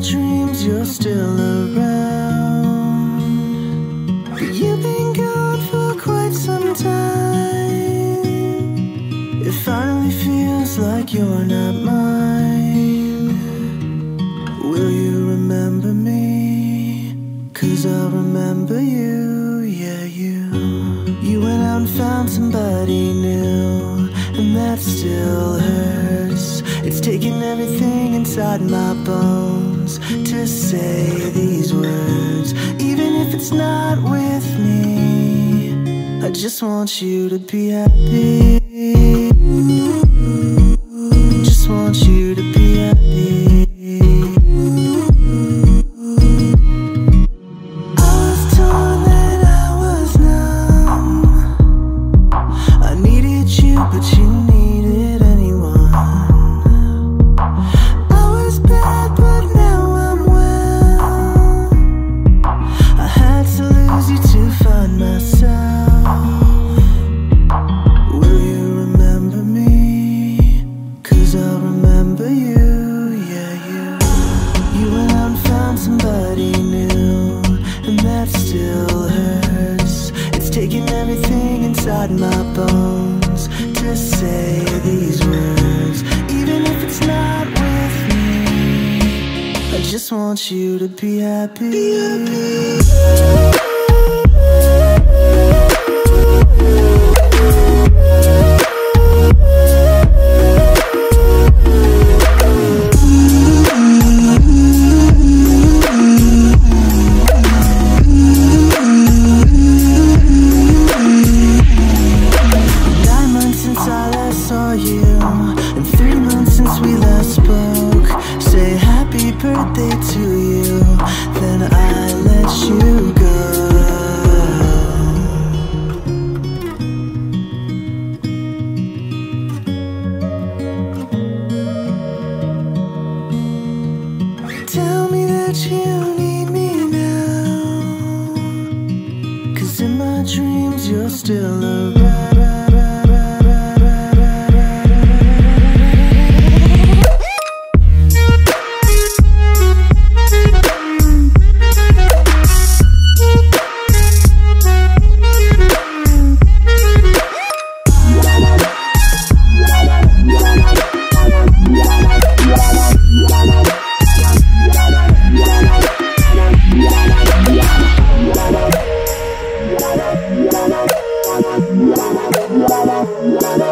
dreams you're still around, but you've been gone for quite some time. It finally feels like you're not mine. Will you remember me? 'Cause I'll remember you, yeah, you. You went out and found somebody new, and that still hurts. It's taking everything inside my bones to say these words. Even if it's not with me, I just want you to be happy. Just want you to be happy. My bones to say these words. Even if it's not with me, I just want you to be happy. Be happy. Birthday to you, then I let you go. Tell me that you need me now, 'cause in my dreams you're still around. La la